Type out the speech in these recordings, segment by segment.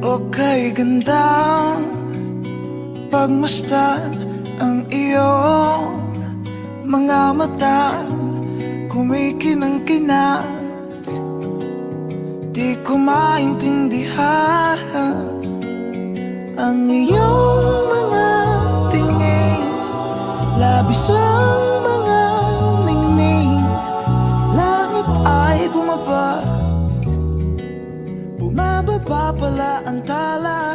kay gandang pagmasdan ang iyong mga mata, kumikinang-kinang. Di ko maintindihan ang iyong mga tingin, labis ang mga ningning. Langit ay bumaba, bumababa pala ang tala.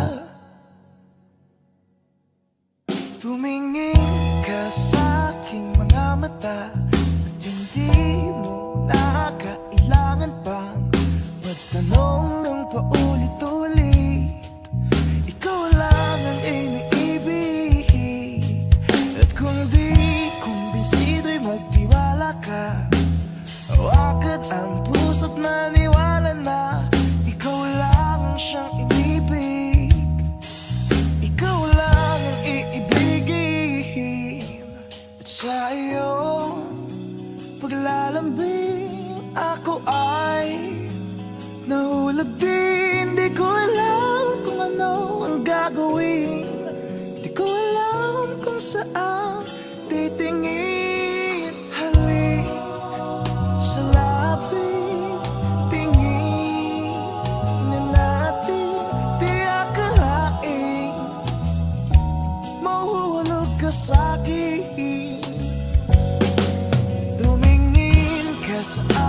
Tumingin ka sa aking mga mata at hindi mo na kailangan pang magtanong ng paulit-ulit. Ikaw lang ang iniibig, at kung di kumbinsido'y magtiwala ka. Hawakan ang puso't maniwala na ikaw lang ang siyang inibig. Ikaw lang ang iibigin. At sa iyong paglalambing ako ay nahulog din. Di ko alam kung ano ang gagawin, di ko alam kung saan titingin. Halik sa labi, tingin na natin. Di akalain mahuhulog ka sa'kin. Tumingin ka sa